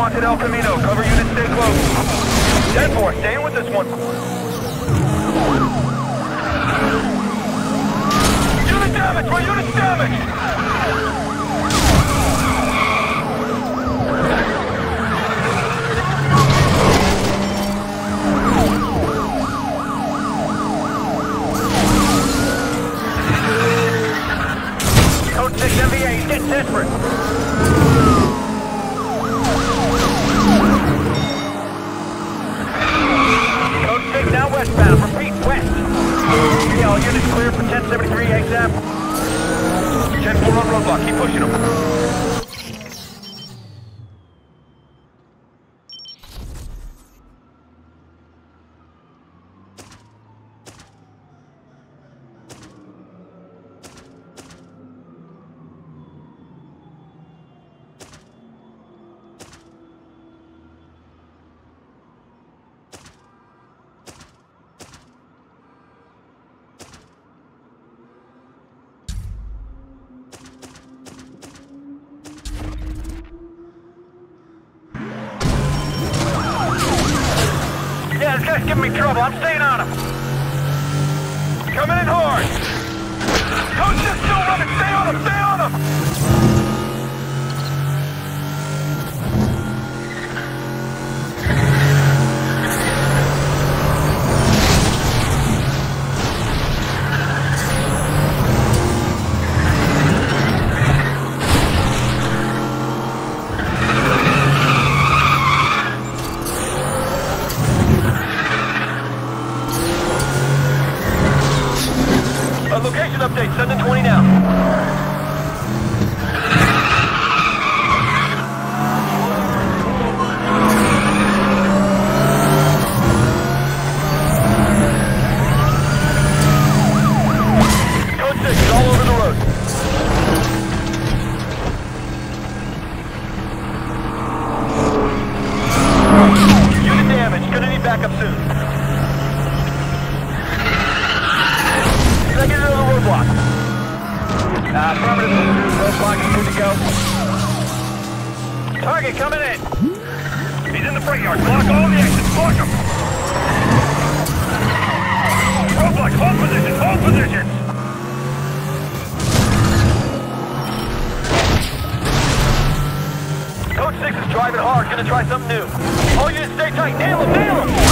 wanted El Camino. Cover units, stay close. 10-4, staying with this one. Unit damage! My unit's damaged! Code 6 MVA, he's getting desperate. Code 6 now westbound, repeat, west. Yeah, all units clear for 1073 ASAP. 10-4 on roadblock, keep pushing them. Yeah, this guy's giving me trouble. I'm staying on him. Coming in hard. Coach is still running. Stay on him. Stay on him. Location update, 7-20 now. Code 6 is all over the road. Unit damage, gonna need backup soon. Get into the roadblock. Affirmative. Roadblock is good to go. Target coming in. He's in the freight yard. Block all the exits. Block him. Roadblock. Hold position. Hold position. Code 6 is driving hard. Gonna try something new. All units stay tight. Nail him. Nail him.